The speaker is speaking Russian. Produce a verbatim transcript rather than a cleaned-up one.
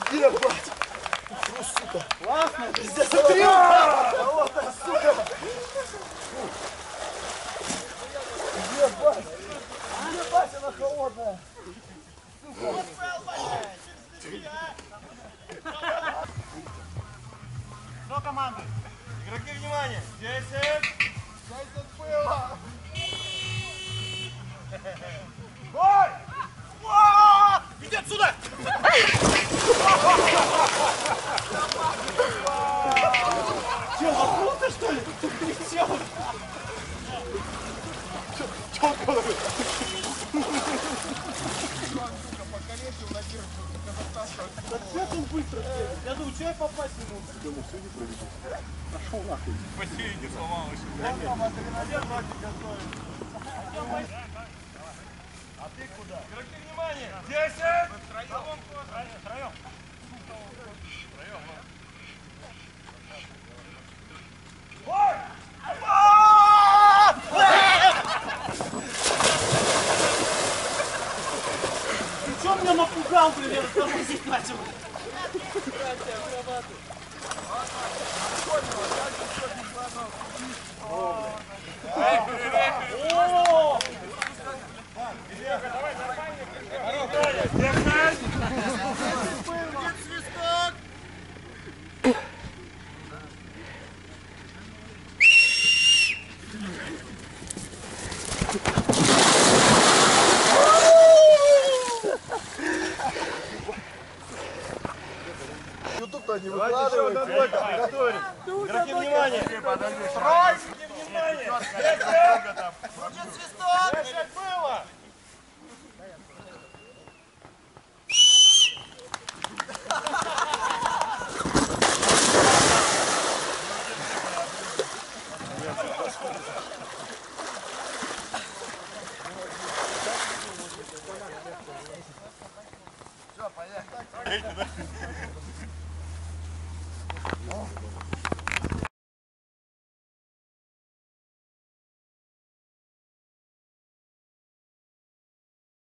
Ебать! Фу, сука! Классно! Пиздец, смотри! Вот так, сука! Ебать! Ебать, она холодная! Сука! Что команды? Игроки, внимание! Десять! Десять было! Бой! Иди отсюда! Че, вопрос-то что ли? Че? Че он говорит? Так сейчас он быстро. Я думаю, что я попасть не мог? Думаю, все не проведет. Пошел нахуй. Спасибо, не сломалось. Вот там адреналин вроде готовит. А ты куда? Игроки, внимание! Десять! Втроем. Втроем. Втроем. Бой! Ты что меня напугал, блин, я тормозить начал? Ютуб-то не выкладывает. Готовим. Игроки, внимание! Строй! Внимание! Крутит свисток! Десять было! Все, поехали.